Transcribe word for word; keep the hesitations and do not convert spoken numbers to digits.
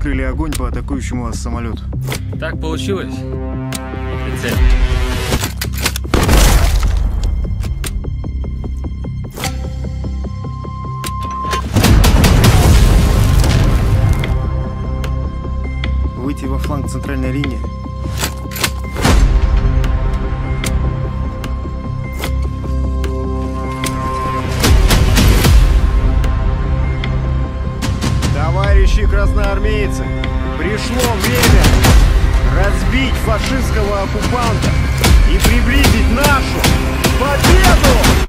открыли огонь по атакующему вас самолету. Так получилось. Прицель. Выйти во фланг центральной линии. Товарищи красноармейцы, пришло время разбить фашистского оккупанта и приблизить нашу победу!